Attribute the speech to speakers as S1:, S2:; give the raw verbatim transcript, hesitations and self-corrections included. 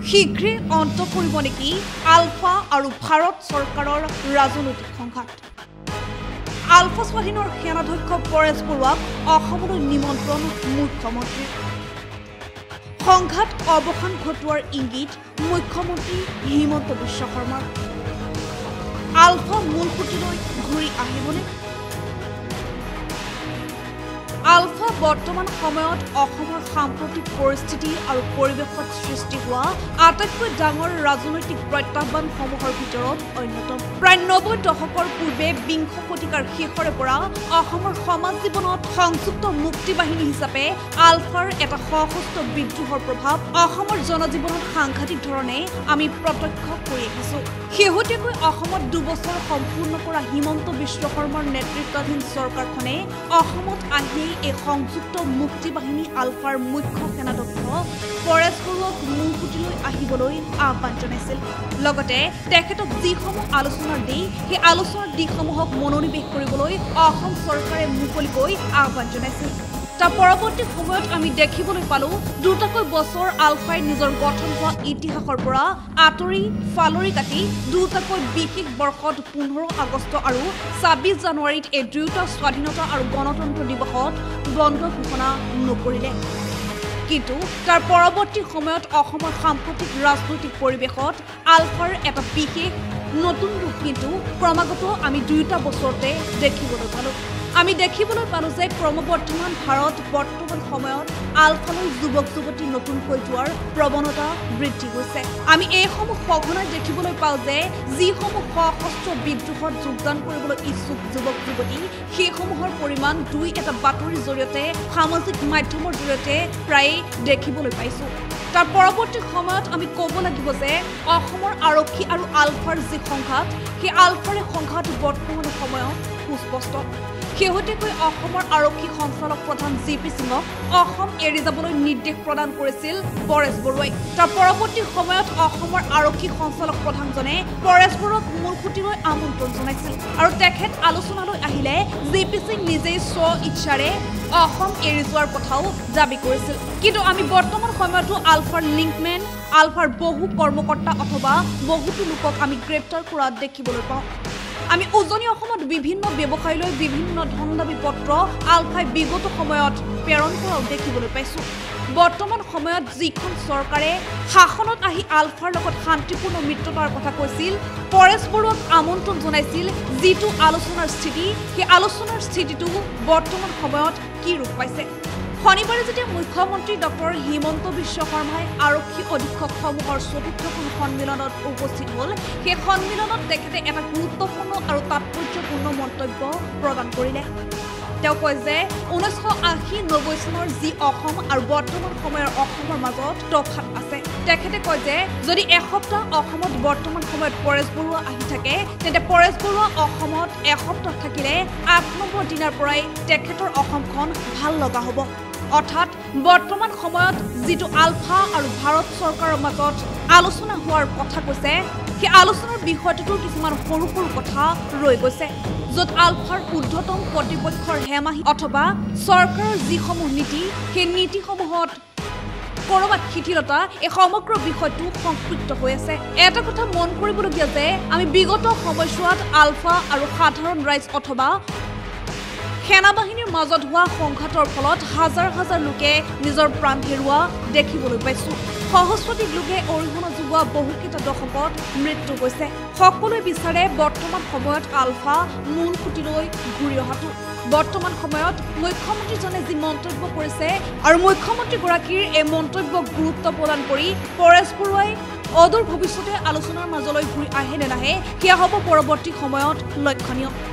S1: শীঘ্ৰে অন্ত পৰিব নেকি আলফা আৰু ভাৰত চৰকাৰৰ ৰাজনৈতিক সংঘাত আলফা স্বাধীনৰ সেনাধ্যক্ষ পৰেশ বৰুৱাক অসমলৈ নিমন্ত্ৰণ মুখ্যমন্ত্ৰী সংঘাত অৱসান ঘটোৱাৰ ইংগিত মুখ্যমন্ত্ৰী হিমন্ত বিশ্ব শৰ্মাৰ আলফা মূলসুঁতিলৈ ঘূৰি আহিবনে আলফা বৰ্তমান সময়ত অসমৰ সাম্প্ৰতিক পৰিস্থিতি আৰু পৰিৱেশত সৃষ্টি হোৱা আটাইতকৈ ডাঙৰ ৰাজনৈতিক প্ৰত্যাহ্বানসমূহৰ ভিতৰত অন্যতম প্ৰায় নব্বৈ দশকৰ পূৰ্বে বিংশ শতিকাৰ শেষৰে পৰা অসমৰ সমাজ জীৱনত সংযুক্ত মুক্তি বাহিনী হিচাপে আলফাৰ এটা সশস্ত্ৰ বিদ্ৰোহৰ প্ৰভাৱ অসমৰ জনজীৱনত সাংঘাতিক ধৰণে আমি প্ৰত্যক্ষ কৰি আহিছো শেহতীয়াকৈ অসমত দুবছৰ সম্পূৰ্ণ কৰা হিমন্ত বিশ্ব শৰ্মাৰ নেতৃত্বাধীন চৰকাৰখনে অসমত আহি এই সংযুক্ত মুক্তি বাহিনী আলফাৰ মুখ্য সেনাধ্যক্ষ পৰেশ বৰুৱাক মূলসুঁতিলৈ আহিবলৈ আহ্বান জনাইছিল লগতে তেখেতক যিসমূহ আলোচনাৰ দিশ সেই আলোচনাৰ দিশসমূহক মনোনিৱেশ কৰিবলৈ অসম চৰকাৰে মুকলিকৈ আহ্বান জনাইছিল তাৰ পৰৱৰ্তী সময়ত আমি দেখিবলৈ পালো দুটাকৈ বছৰ আলফাই নিজৰ গঠন হোৱা ইতিহাসৰ পৰা আঁতৰি ফালৰি কাটি দুটাকৈ বিশেষ বৰ্ষত পোন্ধৰ আগষ্ট আৰু ছাব্বিছ জানুৱাৰীত এই দুয়োটা স্বাধীনতা আৰু গণতন্ত্ৰ দিৱসত বন্ধ ঘোষণা নকৰিলে কিন্তু তাৰ পৰৱৰ্তী সময়ত অসমৰ সাম্প্ৰতিক ৰাজনৈতিক পৰিৱেশত আলফাৰ এটা বিশেষ নতুন ৰূপ কিন্তু ক্ৰমাগত আমি দুয়োটা বছৰতে দেখিবলৈ পালো আমি দেখিবলৈ পালো যে ক্ৰমবৰ্ধমান ভাৰত বৰ্তমান সময়ত আলফালৈ যুৱক যুৱতী নতুনকৈ যোৱাৰ প্ৰৱণতা বৃদ্ধি হৈছে আমি এইসমূহ সঘনাই দেখিবলৈ পাওঁ যে যিসমূহ সশস্ত্ৰ বিদ্ৰোহত যোগদান কৰিবলৈ ইচ্ছুক যুৱক যুৱতী সেইসমূহৰ পৰিমাণ দুই এটা বাতৰিৰ জৰিয়তে সামাজিক মাধ্যমৰ জৰিয়তে প্ৰায় দেখিবলৈ পাইছো তাৰ পৰৱৰ্তী সময়ত আমি ক'ব লাগিব যে অসমৰ আৰক্ষী আৰু আলফাৰ যি সংঘাত সেই আলফাৰ সংঘাত বৰ্তমান সময়ত সুস্পষ্ট শেহতীয়াকৈ অসমৰ আৰক্ষী সঞ্চালক প্ৰধান জি পি সিঙক অসম এৰি যাবলৈ নিৰ্দেশ প্ৰদান কৰিছিল পৰেশ বৰুৱাই তাৰ পৰৱৰ্তী সময়ত অসমৰ আৰক্ষী সঞ্চালক প্ৰধানজনে পৰেশ বৰুৱাক মূলসুঁতিলৈ আমন্ত্ৰণ জনাইছিল আৰু তেখেত আলোচনালৈ আহিলে জি পি সিং নিজেই স্ব ইচ্ছাৰে অসম এৰি যোৱাৰ কথাও দাবী কৰিছিল কিন্তু আমি বৰ্তমান সময়তো আলফাৰ লিংকমেন আলফাৰ বহু কৰ্মকৰ্তা অথবা বহুতো লোকক আমি গ্ৰেপ্তাৰ কৰা দেখিবলৈ পাওঁ আমি উজনি অসমত বিভিন্ন ব্যৱসায়লৈ বিভিন্ন ধন দাবী পত্ৰ আলফাই বিগত সময়ত প্ৰেৰণ কৰাও দেখিবলৈ পাইছো বৰ্তমান সময়ত যিখন চৰকাৰে শাসনত আহি আলফাৰ লগত শান্তিপূৰ্ণ মিত্ৰতাৰ কথা কৈছিল পৰেশ বৰুৱাক আমন্ত্ৰণ জনাইছিল যিটো আলোচনাৰ স্থিতি সেই আলোচনাৰ স্থিতিটো বৰ্তমান সময়ত কি ৰূপ পাইছে শনিবাৰে যেতিয়া মুখ্যমন্ত্ৰী ডক্টৰ হিমন্ত বিশ্ব শৰ্মাই আৰক্ষী অধীক্ষকসমূহৰ চতুৰ্থখন সন্মিলনত উপস্থিত হ'ল সেই সন্মিলনত তেখেতে এটা গুৰুত্বপূৰ্ণ আৰু তাৎপৰ্যপূৰ্ণ মন্তব্য প্ৰদান কৰিলে তেওঁ কয় যে ঊনৈছশ আশী নব্বৈ চনৰ যি অসম আৰু বৰ্তমান সময়ৰ অসমৰ মাজত তফাত আছে তেখেতে কয় যে যদি এসপ্তাহ অসমত বৰ্তমান সময়ত পৰেশ বৰুৱা আহি থাকে তেন্তে পৰেশ বৰুৱা অসমত এসপ্তাহ থাকিলে আঠ নম্বৰ দিনাৰ পৰাই তেখেতৰ অসমখন ভাল লগা হ'ব অৰ্থাৎ বৰ্তমান সময়ত যিটো আলফা আৰু ভাৰত চৰকাৰৰ মাজত আলোচনা হোৱাৰ কথা কৈছে সেই আলোচনাৰ বিষয়টোতো কিছুমান সৰু সৰু কথা ৰৈ গৈছে য'ত আলফাৰ ঊৰ্ধ্বতম কৰ্তৃপক্ষৰ হেমাহি অথবা চৰকাৰৰ যিসমূহ নীতি সেই নীতিসমূহত কৰবাত শিথিলতা এই সমগ্ৰ বিষয়টো সংপৃক্ত হৈ আছে এটা কথা মন কৰিবলগীয়া যে আমি বিগত সময়ছোৱাত আলফা আৰু সাধাৰণ ৰাইজ অথবা সেনাবাহিনীৰ মাজত হোৱা সংঘাতৰ ফলত হাজাৰ হাজাৰ লোকে নিজৰ প্ৰাণ হেৰুওৱা দেখিবলৈ পাইছো সহস্ৰাধিক লোকে অৰিহণা যোগোৱা বহুকেইটা দশকত মৃত্যু হৈছে সকলোৱে বিচাৰে বৰ্তমান সময়ত আলফা মূলসুঁতিলৈ ঘূৰি অহাটো বৰ্তমান সময়ত মুখ্যমন্ত্ৰীজনে যি মন্তব্য কৰিছে আৰু মুখ্যমন্ত্ৰীগৰাকীৰ এই মন্তব্যক গুৰুত্ব প্ৰদান কৰি পৰেশ বৰুৱাই অদূৰ ভৱিষ্যতে আলোচনাৰ মাজলৈ ঘূৰি আহে নে নাহে সেয়া হ'ব পৰৱৰ্তী সময়ত লক্ষণীয়